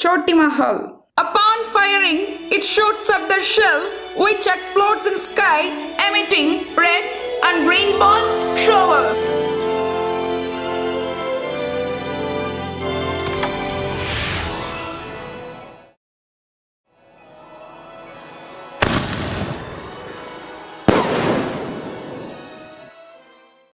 Choti Mahal. Upon firing, it shoots up the shell, which explodes in sky